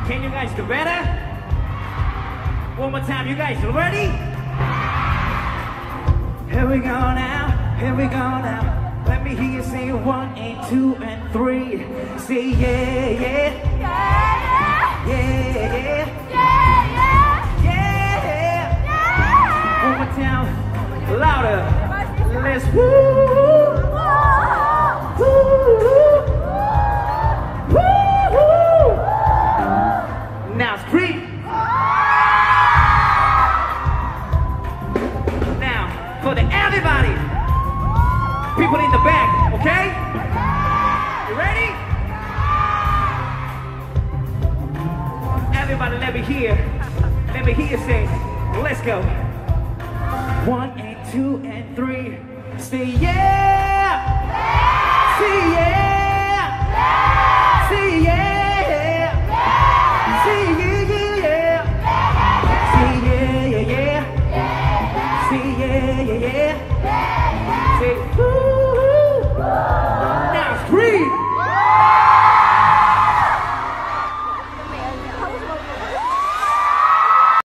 Can you guys do better? One more time, you guys ready? Here we go now, here we go now. Let me hear you say 1 and 2 and 3. Say yeah, yeah. Yeah, yeah. Yeah, yeah. One more time, louder. Let's woo. Now scream. Now for the everybody, people in the back, okay? You ready? Everybody, let me hear you say, let's go. 1 and 2 and 3, say yeah, say yeah.